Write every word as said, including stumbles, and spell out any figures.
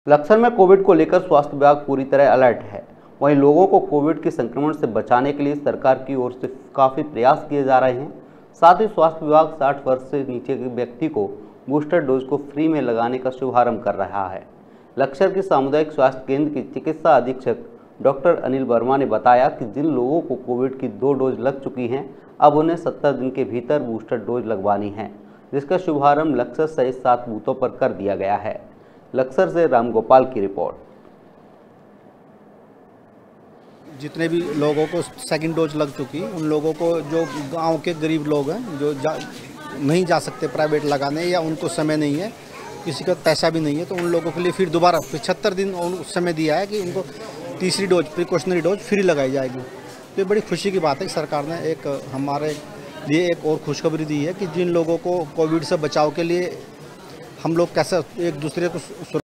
लक्सर में कोविड को लेकर स्वास्थ्य विभाग पूरी तरह अलर्ट है। वहीं लोगों को कोविड के संक्रमण से बचाने के लिए सरकार की ओर से काफ़ी प्रयास किए जा रहे हैं। साथ ही स्वास्थ्य विभाग साठ वर्ष से नीचे के व्यक्ति को बूस्टर डोज को फ्री में लगाने का शुभारंभ कर रहा है। लक्सर के सामुदायिक स्वास्थ्य केंद्र की चिकित्सा अधीक्षक डॉक्टर अनिल वर्मा ने बताया कि जिन लोगों को कोविड की दो डोज लग चुकी हैं, अब उन्हें सत्तर दिन के भीतर बूस्टर डोज लगवानी है, जिसका शुभारंभ लक्सर सहित सात बूथों पर कर दिया गया है। लक्सर से रामगोपाल की रिपोर्ट। जितने भी लोगों को सेकंड डोज लग चुकी, उन लोगों को, जो गांव के गरीब लोग हैं, जो जा, नहीं जा सकते प्राइवेट लगाने, या उनको समय नहीं है, किसी का पैसा भी नहीं है, तो उन लोगों के लिए फिर दोबारा पचहत्तर दिन समय दिया है कि उनको तीसरी डोज, प्रिकॉशनरी डोज फ्री लगाई जाएगी। तो ये बड़ी खुशी की बात है कि सरकार ने एक हमारे लिए एक और खुशखबरी दी है कि जिन लोगों को कोविड से बचाव के लिए हम लोग कैसे एक दूसरे को